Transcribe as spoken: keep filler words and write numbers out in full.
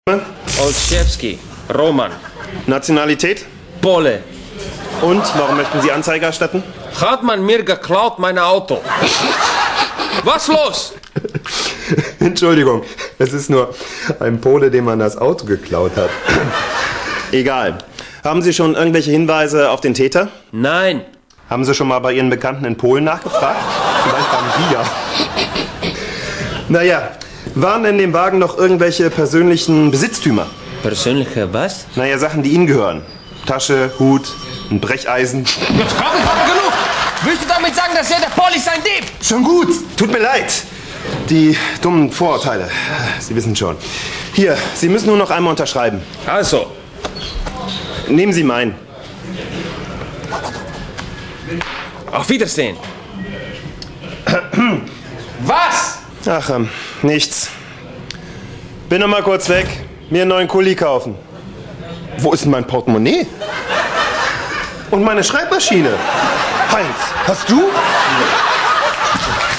Olszewski, Roman. Nationalität? Pole. Und warum möchten Sie Anzeige erstatten? Hat man mir geklaut, mein Auto. Was los? Entschuldigung, es ist nur ein Pole, dem man das Auto geklaut hat. Egal. Haben Sie schon irgendwelche Hinweise auf den Täter? Nein. Haben Sie schon mal bei Ihren Bekannten in Polen nachgefragt? Vielleicht haben Sie ja. Naja, waren in dem Wagen noch irgendwelche persönlichen Besitztümer? Persönliche was? Naja, Sachen, die Ihnen gehören. Tasche, Hut, ein Brecheisen. Jetzt komm, komm, genug! Willst du damit sagen, dass er der Pol ist ein Dieb? Schon gut. Tut mir leid. Die dummen Vorurteile. Sie wissen schon. Hier, Sie müssen nur noch einmal unterschreiben. Also. Nehmen Sie meinen. Auf Wiedersehen. Was? Ach, ähm, nichts. Bin noch mal kurz weg. Mir einen neuen Kuli kaufen. Wo ist denn mein Portemonnaie? Und meine Schreibmaschine? Heinz, hast du?